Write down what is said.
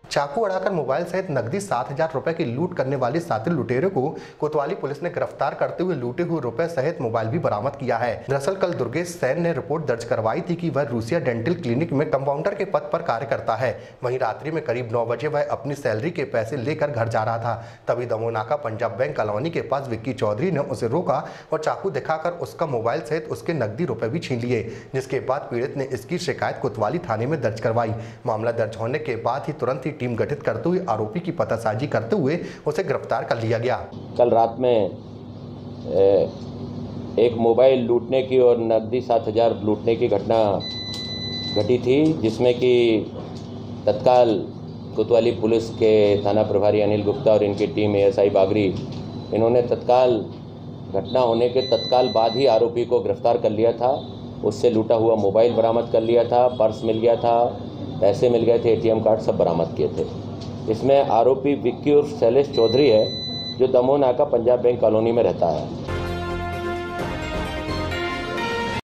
चाकू अड़ाकर मोबाइल सहित नकदी 7,000 रुपए की लूट करने वाले शातिर लुटेरे को कोतवाली पुलिस ने गिरफ्तार करते हुए लूटे हुए रुपए सहित मोबाइल भी बरामद किया है। दरअसल कल दुर्गेश सैन ने रिपोर्ट दर्ज करवाई थी कि वह रूसिया डेंटल क्लिनिक में कंपाउंडर के पद पर कार्य करता है। वहीं रात्रि में करीब 9 बजे वह अपनी सैलरी के पैसे लेकर घर जा रहा था। तभी दमोनाका पंजाब बैंक कॉलोनी के पास विक्की चौधरी ने उसे रोका और चाकू दिखाकर उसका मोबाइल सहित उसके नकदी रुपए भी छीन लिए, जिसके बाद पीड़ित ने इसकी शिकायत कोतवाली थाने में दर्ज करवाई। मामला दर्ज होने के बाद ही तुरंत ही टीम गठित करते हुए आरोपी की पतासाजी करते हुए उसे गिरफ्तार कर लिया गया। कल रात में एक मोबाइल लूटने की और नकदी 7,000 लूटने की घटना घटी थी, जिसमें कि तत्काल कोतवाली पुलिस के थाना प्रभारी अनिल गुप्ता और इनकी टीम एएसआई बागरी, इन्होंने तत्काल घटना होने के तत्काल बाद ही आरोपी को गिरफ्तार कर लिया था। उससे लूटा हुआ मोबाइल बरामद कर लिया था, पर्स मिल गया था, पैसे मिल गए थे, एटीएम कार्ड सब बरामद किए थे। इसमें आरोपी विक्की उर्फ शैलेश चौधरी है, जो दमोनाका पंजाब बैंक कॉलोनी में रहता है।